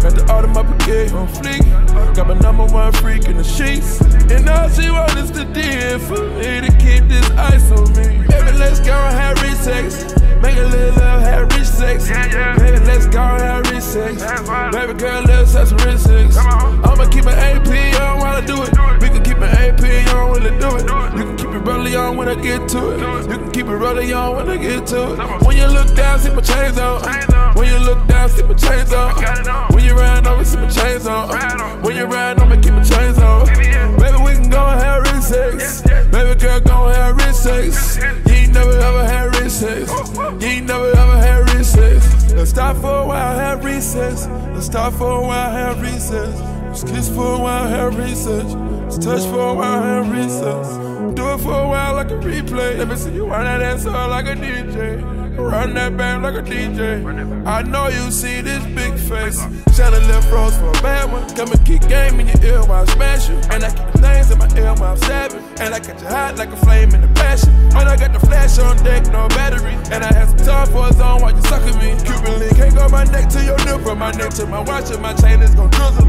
Got the automobile on fleek. Got my #1 freak in the sheets. And all she wants is the DM for me to keep this ice on me. Baby, let's go and have rich sex. Make a little love, have rich sex. Baby, let's go and have rich sex. Baby girl, let's have some rich sex. I'ma keep an AP on while I do it. We can keep an AP on when I do it. You can keep it rolling on when I get to it. You can keep it rolling on when I get to it. When you look down, see my chains on. When you look down, see my chains on. When you ride on me, see my chains on. When you ride on me, keep my chains on. Baby, we can go and have rich sex. Baby girl, go and have rich sex. You ain't never ever had rich sex. You ain't never ever had rich sex. Let's stop for a while, have recess. Let's stop for a while, have recess. Let's kiss for a while, have research. Let's touch for a while, have recess. Do it for a while like a replay. Let me see you run that ass up like a DJ. Run that band like a DJ. I know you see this big face. Shelly left rose for a bad one. Come and keep game in your ear while I smash you. And I keep the names in my ear while I'm stabbing. And I catch you hot like a flame in the passion. And I got the flash on deck, no battery. And I have some time for a zone while you sucking me. Cuban link can't go my neck to your nipple. My neck to my watch and my chain is gon' drizzle.